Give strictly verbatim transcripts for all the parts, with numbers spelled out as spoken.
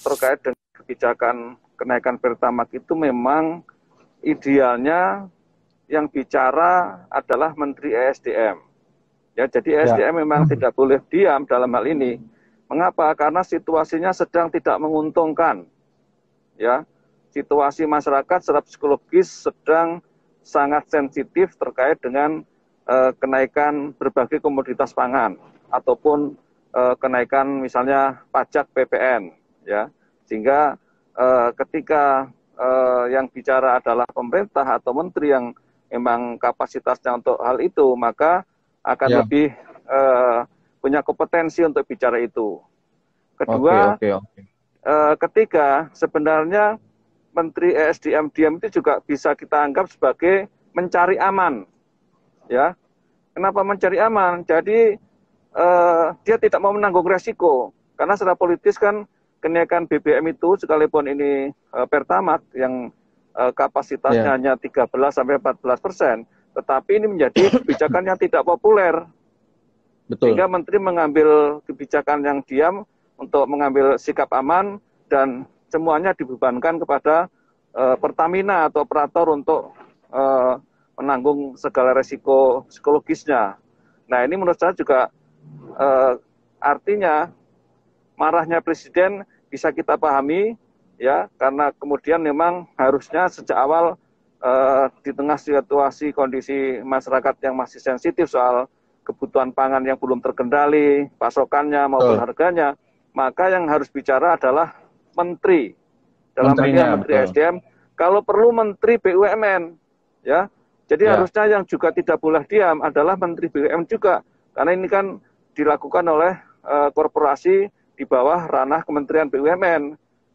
terkait dengan kebijakan kenaikan Pertamax itu memang idealnya yang bicara adalah Menteri E S D M. Ya, jadi E S D M ya. memang tidak boleh diam dalam hal ini. Mengapa? Karena situasinya sedang tidak menguntungkan. Ya, situasi masyarakat secara psikologis sedang sangat sensitif terkait dengan uh, kenaikan berbagai komoditas pangan ataupun uh, kenaikan misalnya pajak P P N. Ya, sehingga uh, ketika uh, yang bicara adalah pemerintah atau menteri yang memang kapasitasnya untuk hal itu, maka akan ya. lebih uh, punya kompetensi untuk bicara itu. Kedua, okay, okay, okay. Uh, ketiga, sebenarnya Menteri E S D M diam itu juga bisa kita anggap sebagai mencari aman. Ya, kenapa mencari aman? Jadi uh, dia tidak mau menanggung resiko, karena secara politis kan kenaikan B B M itu sekalipun ini uh, Pertamax yang Uh, kapasitasnya yeah. hanya tiga belas sampai empat belas persen, tetapi ini menjadi kebijakan yang tidak populer. Betul. Sehingga menteri mengambil kebijakan yang diam untuk mengambil sikap aman dan semuanya dibebankan kepada uh, Pertamina atau operator untuk uh, menanggung segala resiko psikologisnya. Nah, ini menurut saya juga uh, artinya marahnya presiden bisa kita pahami. Ya, karena kemudian memang harusnya sejak awal eh, di tengah situasi kondisi masyarakat yang masih sensitif soal kebutuhan pangan yang belum terkendali, pasokannya maupun oh. harganya, maka yang harus bicara adalah menteri, dalam artian menteri betul. S D M, kalau perlu menteri B U M N, ya. Jadi ya. harusnya yang juga tidak boleh diam adalah menteri B U M N juga, karena ini kan dilakukan oleh eh, korporasi di bawah ranah Kementerian B U M N.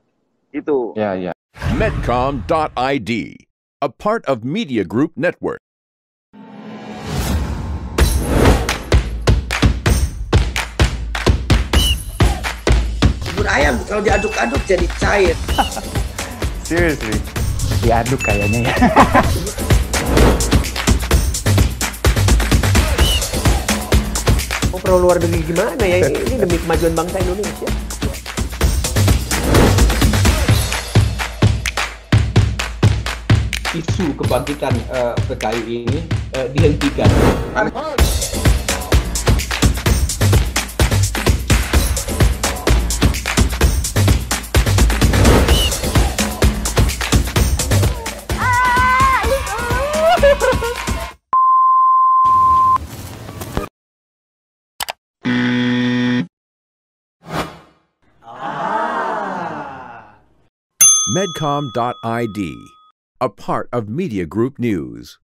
Itu. Ya, ya. Medcom dot I D, a part of Media Group Network. Bubur ayam kalau diaduk-aduk jadi cair. Seriously, diaduk kayaknya ya. Oh, perlu luar negeri gimana ya? Ini demi kemajuan bangsa Indonesia. Isu kebangkitan uh, P K I ini uh, dihentikan. Medcom dot I D, a part of Media Group News.